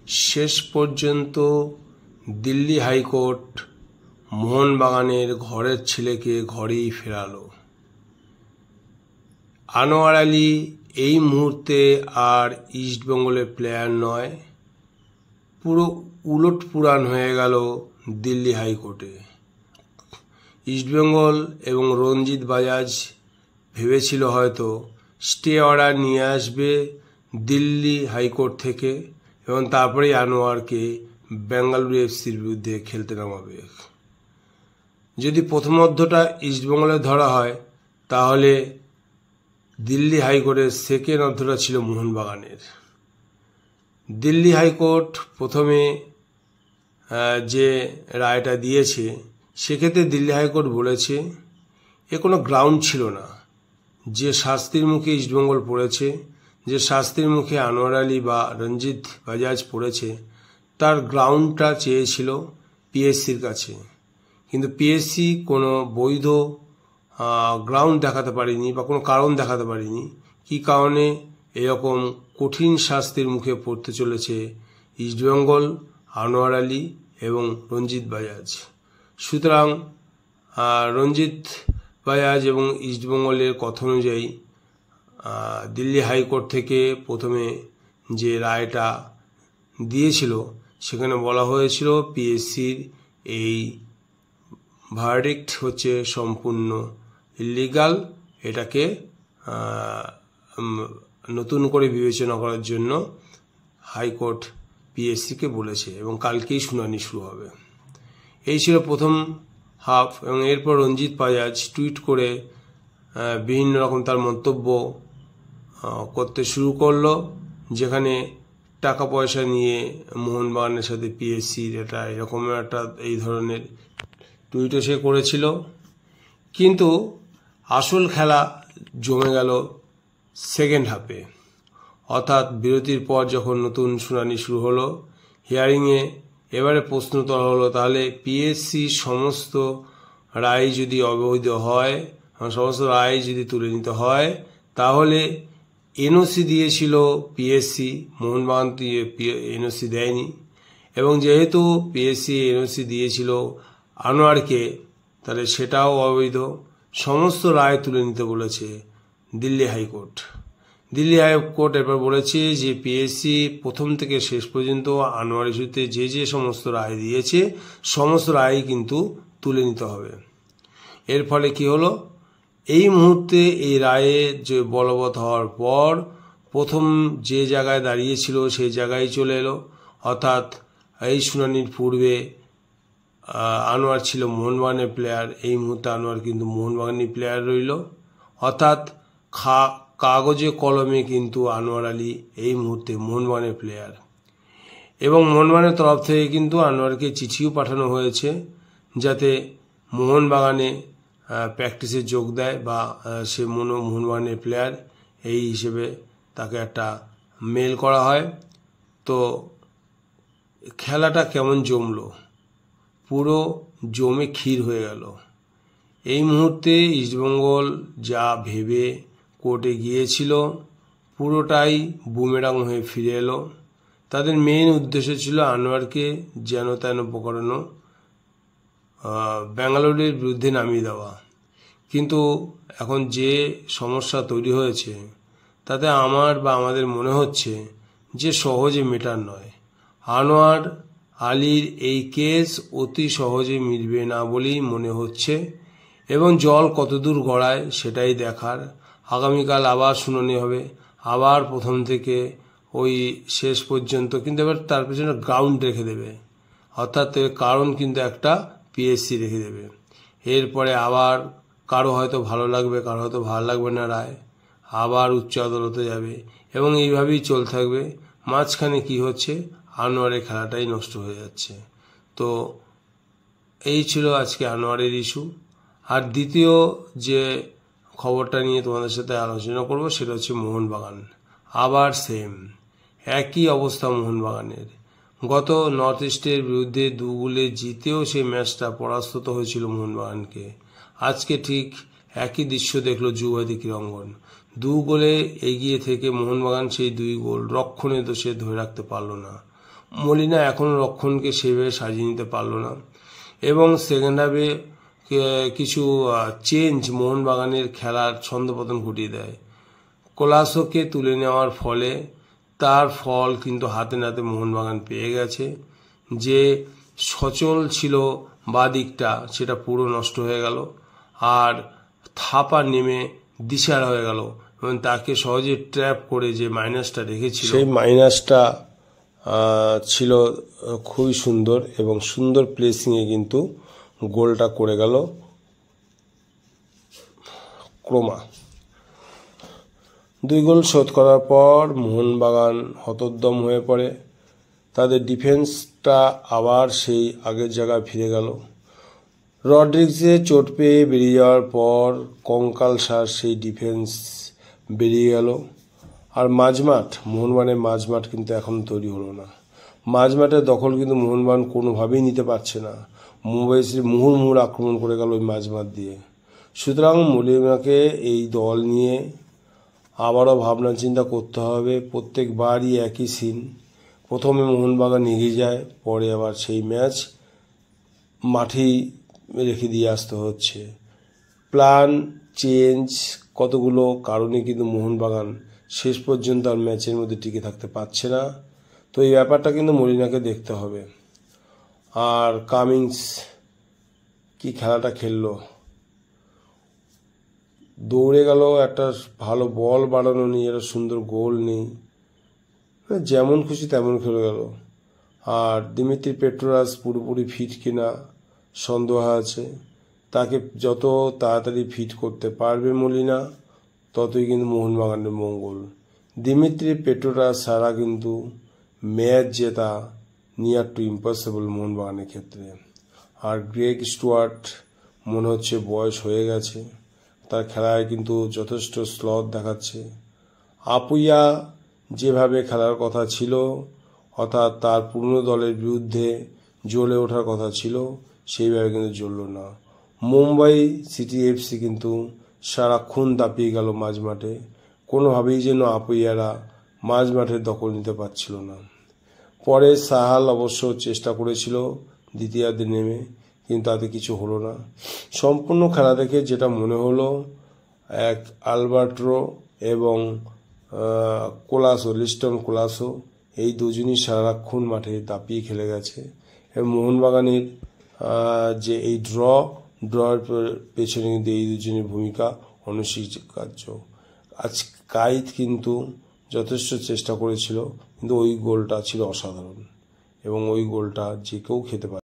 শেষ পর্যন্ত দিল্লি হাইকোর্ট মোহনবাগানের ঘরের ছেলেকে ঘরেই ফেরালো। আনোয়ার আলী এই মুহূর্তে আর ইস্টবেঙ্গলের প্লেয়ার নয়, পুরো উলট পুরাণ হয়ে গেল দিল্লি হাইকোর্টে। ইস্টবেঙ্গল এবং রঞ্জিত বাজাজ ভেবেছিল হয়তো স্টে অর্ডার নিয়ে আসবে দিল্লি হাইকোর্ট থেকে এবং তারপরেই আনোয়ারকে বেঙ্গালুরু এফসির বিরুদ্ধে খেলতে নামাবে। যদি প্রথমার্ধটা ইস্টবেঙ্গলের ধরা হয় তাহলে দিল্লি হাইকোর্টের সেকেন্ড অর্ধটা ছিল মোহনবাগানের। দিল্লি হাইকোর্ট প্রথমে যে রায়টা দিয়েছে সেক্ষেত্রে দিল্লি হাইকোর্ট বলেছে এ কোনো গ্রাউন্ড ছিল না। যে শাস্তির মুখে ইস্টবেঙ্গল পড়েছে, যে শাস্তির মুখে আনোয়ার আলী বা রঞ্জিত বাজাজ পড়েছে, তার গ্রাউন্ডটা চেয়েছিল পিএসসির কাছে, কিন্তু পিএসসি কোনো বৈধ গ্রাউন্ড দেখাতে পারেনি বা কোনো কারণ দেখাতে পারেনি কী কারণে এরকম কঠিন শাস্তির মুখে পড়তে চলেছে ইস্টবেঙ্গল, আনোয়ার আলী এবং রঞ্জিত বাজাজ। সুতরাং রঞ্জিত বাজাজ এবং ইস্টবেঙ্গলের কথা অনুযায়ী দিল্লি হাইকোর্ট থেকে প্রথমে যে রায়টা দিয়েছিল সেখানে বলা হয়েছিল পিএসসির এই ভার্ডিক্ট হচ্ছে সম্পূর্ণ ইলিগাল, এটাকে নতুন করে বিবেচনা করার জন্য হাইকোর্ট পিএসসিকে বলেছে এবং কালকেই শুনানি শুরু হবে। এই ছিল প্রথম হাফ এবং এরপর রঞ্জিত বাজাজ টুইট করে বিভিন্ন রকম তার মন্তব্য করতে শুরু করলো, যেখানে টাকা পয়সা নিয়ে মোহনবাগানের সাথে পিএসসির এটা এরকম একটা এই ধরনের টুইটও সে করেছিল। কিন্তু আসল খেলা জমে গেল সেকেন্ড হাফে, অর্থাৎ বিরতির পর যখন নতুন শুনানি শুরু হলো, হিয়ারিংয়ে এবারে প্রশ্ন তোলা হলো তাহলে পিএসসি সমস্ত রায় যদি অবৈধ হয়, সমস্ত রায় যদি তুলে নিতে হয়, তাহলে এনওসি দিয়েছিল পিএসসি, মোহনবাগান এনওসি দেয়নি, এবং যেহেতু পিএসসি এনওসি দিয়েছিল আনোয়ারকে, তাহলে সেটাও অবৈধ। সমস্ত রায় তুলে নিতে বলেছে দিল্লি হাইকোর্ট। দিল্লি হাইকোর্ট এবার বলেছে যে পিএসসি প্রথম থেকে শেষ পর্যন্ত আনোয়ার ইস্যুতে যে যে সমস্ত রায় দিয়েছে সমস্ত রায় কিন্তু তুলে নিতে হবে। এর ফলে কি হলো, এই মুহূর্তে এই রায়ে যে বলবৎ হওয়ার পর প্রথম যে জায়গায় দাঁড়িয়েছিল সেই জায়গায় চলে এলো, অর্থাৎ এই শুনানির পূর্বে আনোয়ার ছিল মোহনবাগানের প্লেয়ার, এই মুহূর্তে আনোয়ার কিন্তু মোহনবাগানের প্লেয়ার রইল, অর্থাৎ কাগজে কলমে কিন্তু আনোয়ার আলী এই মুহূর্তে মোহনবাগানের প্লেয়ার। এবং মোহনবাগানের তরফ থেকে কিন্তু আনোয়ারকে চিঠিও পাঠানো হয়েছে যাতে মোহনবাগানে প্র্যাকটিসে যোগ দেয় বা সে মোহনবাগানের প্লেয়ার এই হিসেবে তাকে একটা মেল করা হয়। তো খেলাটা কেমন জমলো, পুরো জমে ক্ষীর হয়ে গেল। এই মুহূর্তে ইস্টবেঙ্গল যা ভেবে কোর্টে গিয়েছিল পুরোটাই বুমেরাং হয়ে ফিরে এলো। তাদের মেইন উদ্দেশ্য ছিল আনোয়ারকে যেন তেন প্রকারণ বেঙ্গালুরুর বিরুদ্ধে নামিয়ে দেওয়া, কিন্তু এখন যে সমস্যা তৈরি হয়েছে তাতে আমার বা আমাদের মনে হচ্ছে যে সহজে মেটার নয়। আনোয়ার আলীর এই কেস অতি সহজে মিটবে না বলেই মনে হচ্ছে, এবং জল কতদূর গড়ায় সেটাই দেখার। আগামীকাল আবার শুনানি হবে, আবার প্রথম থেকে ওই শেষ পর্যন্ত, কিন্তু এবার তার পেছনে গ্রাউন্ড রেখে দেবে, অর্থাৎ কারণ কিন্তু একটা পিএসসি রেখে দেবে। এরপরে আবার কারো হয়তো ভালো লাগবে, কারো হয়তো ভালো লাগবে না রায়, আবার উচ্চ আদালতে যাবে এবং এইভাবেই চলতে থাকবে। মাঝখানে কি হচ্ছে, আনোয়ারের খেলাটাই নষ্ট হয়ে যাচ্ছে। তো এই ছিল আজকে আনোয়ারের ইস্যু। আর দ্বিতীয় যে খবরটা নিয়ে তোমাদের সাথে আলোচনা করব সেটা হচ্ছে মোহনবাগান। আবার সেম একই অবস্থা মোহনবাগানের। গত নর্থ ইস্টের বিরুদ্ধে 2 গোলে জিতেও সেই ম্যাচটা পরাস্ত হয়েছিল মোহনবাগানকে। আজকে ঠিক একই দৃশ্য দেখলো যুবতী ক্রীড়াঙ্গন। 2 গোলে এগিয়ে থেকে মোহনবাগান সেই 2 গোল রক্ষণে দোষে ধরে রাখতে পারল না। মলিনা এখনও রক্ষণকে সেভাবে সাজিয়ে নিতে পারলো না এবং সেকেন্ড হাফে কিছু চেঞ্জ মোহনবাগানের খেলার ছন্দপতন ঘটিয়ে দেয়। কোলাসোকে তুলে নেওয়ার ফলে তার ফল কিন্তু হাতে নাতে মোহনবাগান পেয়ে গেছে। যে সচল ছিল বাদিকটা সেটা পুরো নষ্ট হয়ে গেল, আর থাপা নেমে দিশারা হয়ে গেল এবং তাকে সহজে ট্র্যাপ করে যে মাইনাসটা রেখেছিল সেই মাইনাসটা ছিল খুবই সুন্দর এবং সুন্দর প্লেসিংয়ে কিন্তু গোলটা করে গেল ক্রোমা। 2 গোল শোধ করার পর মোহনবাগান হতোদ্যম হয়ে পড়ে। তাদের ডিফেন্সটা আবার সেই আগের জায়গায় ফিরে গেল। রড্রিগসে চোট পেয়ে বেরিয়ে যাওয়ার পর কঙ্কালসার সেই ডিফেন্স বেরিয়ে গেল। আর মাঝমাঠ, মোহনবাগানের মাঝমাঠ কিন্তু এখন তৈরি হলো না। মাঝমাঠের দখল কিন্তু মোহনবাগান কোনোভাবেই নিতে পারছে না। মুহুর্মুহুর আক্রমণ করে গেল ওই মাঝমাঠ দিয়ে। সুতরাং মলিনাকে এই দল নিয়ে আবারও ভাবনা চিন্তা করতে হবে। প্রত্যেকবারই একই সিন, প্রথমে মোহনবাগান এগিয়ে যায়, পরে আবার সেই ম্যাচ মাঠেই রেখে দিয়ে আসতে হচ্ছে। প্ল্যান চেঞ্জ কতগুলো কারণে কিন্তু মোহনবাগান শেষ পর্যন্ত আর ম্যাচের মধ্যে টিকে থাকতে পারছে না। তো এই ব্যাপারটা কিন্তু মলিনাকে দেখতে হবে। আর কামিংস কি খেলাটা খেললো, দৌড়ে গেল, একটা ভালো বল বাড়ানো নেই, একটা সুন্দর গোল নেই, যেমন খুশি তেমন খেলে গেল। আর দিমিত্রি পেট্রোরাস পুরোপুরি ফিট কিনা সন্দেহ আছে। তাকে যত তাড়াতাড়ি ফিট করতে পারবে মলিনা, ততই কিন্তু মোহনবাগানের মঙ্গল। দিমিত্রি পেট্রোরাস ছাড়া কিন্তু ম্যাচ জেতা নিয়ার টু ইম্পসিবল মোহনবাগানের ক্ষেত্রে। আর গ্রেগ স্টুয়ার্ট মনে হচ্ছে বয়স হয়ে গেছে, তার খেলায় কিন্তু যথেষ্ট স্লথ দেখাচ্ছে। আপুইয়া যেভাবে খেলার কথা ছিল, অর্থাৎ তার পুরনো দলের বিরুদ্ধে জ্বলে ওঠার কথা ছিল, সেইভাবে কিন্তু জ্বলল না। মুম্বাই সিটি এফসি কিন্তু সারাক্ষণ দাপিয়ে গেল মাঝমাঠে, কোনোভাবেই যেন আপুইয়ারা মাঝমাঠের দখল নিতে পারছিল না। পরে সাহাল অবশ্য চেষ্টা করেছিল দ্বিতীয়ার্ধে নেমে, কিন্তু তাতে কিছু হলো না। সম্পূর্ণ খেলা দেখে যেটা মনে হলো, এক আলবার্টো এবং লিস্টন কোলাসো এই দুজনই সারাক্ষণ মাঠে দাপিয়ে খেলে গেছে। এবং মোহনবাগানের যে এই ড্রয়ের পেছনে কিন্তু এই দুজনের ভূমিকা অনস্বীকার্য। আজ কাইত কিন্তু যথেষ্ট চেষ্টা করেছিল, কিন্তু ওই গোলটা ছিল অসাধারণ এবং ওই গোলটা যে কেউ খেতে পারে।